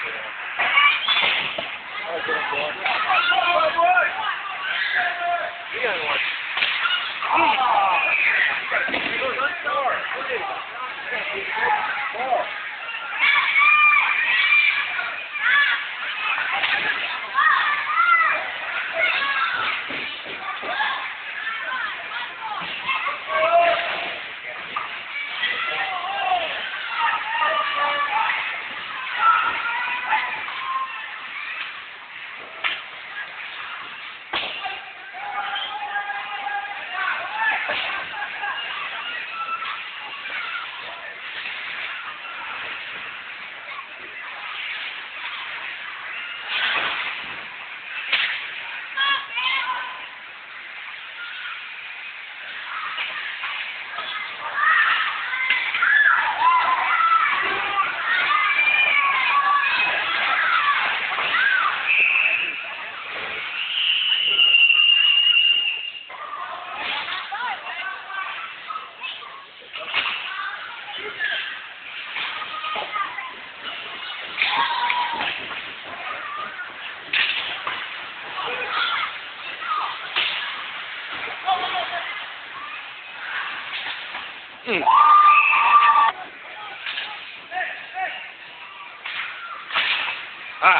Ah.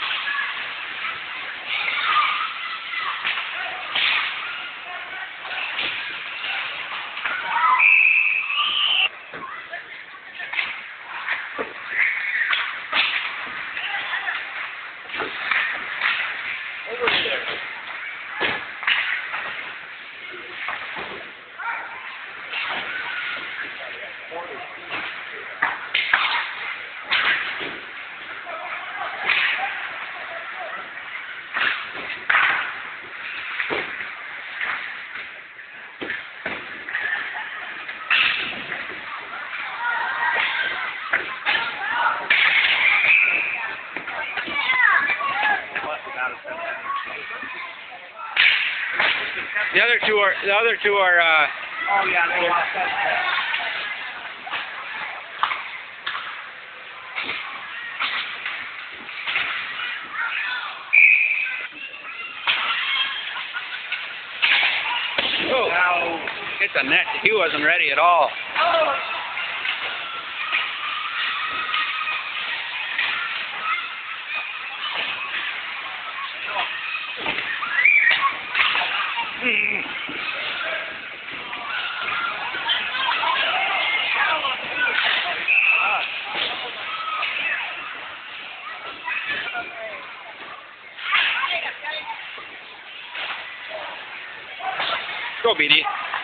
The other two are Oh yeah, they lost that. oh, hit the net. He wasn't ready at all. Go, BD.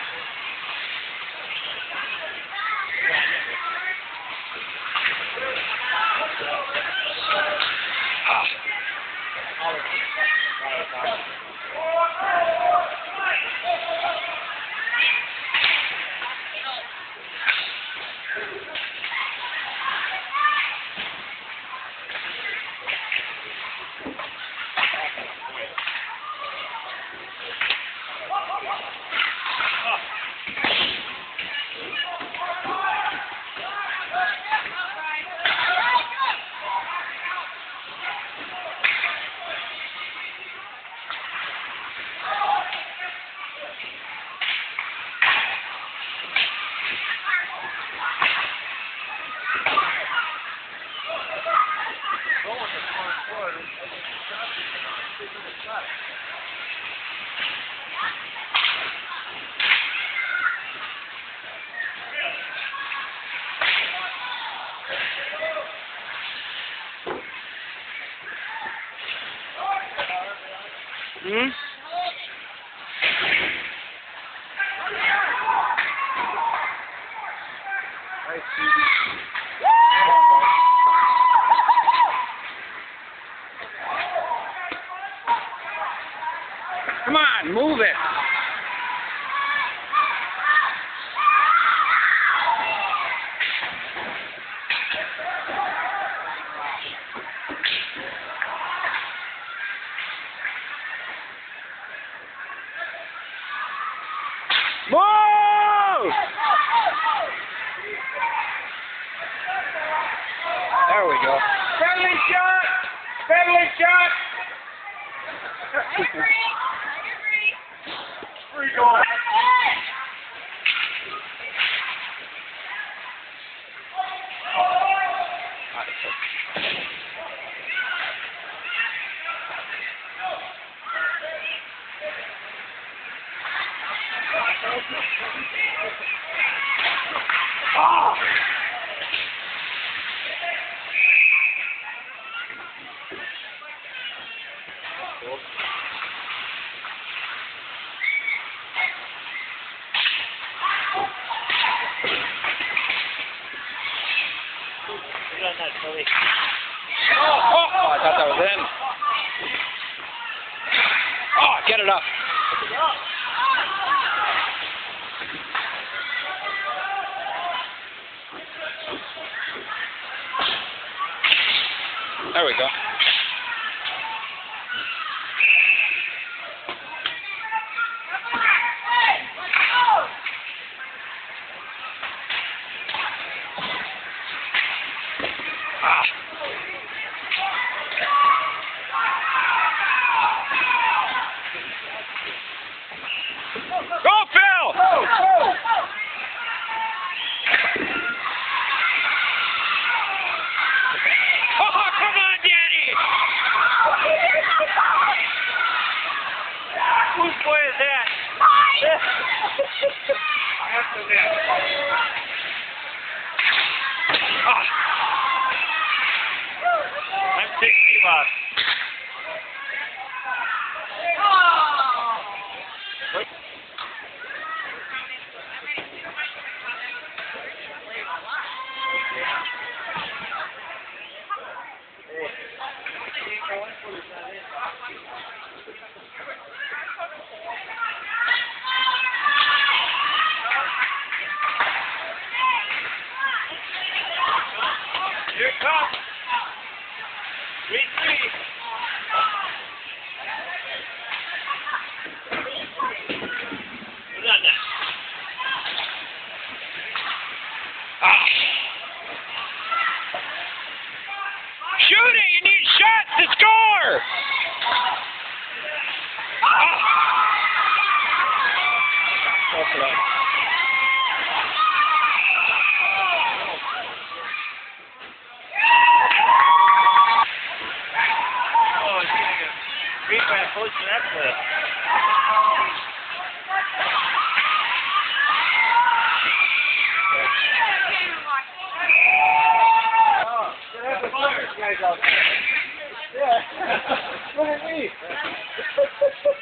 Hmm? Come on, move it. Move! There we go. Penalty shot! Penalty shot! Free goal. Oh! Oh, I thought that was in. Oh, get it up. There we go. Ah. Go, Phil! Go, go! Oh, come on, Danny! Whose boy is that? That's the net. Ah. I'm 60 bucks. Here it comes. 3-3. Who's on that? Ah. Shoot it! You need shots to score! Ah. Go for that. Oh, he's getting a great by approach to that clip. Oh, that's the guys out there. Yeah. Look at me.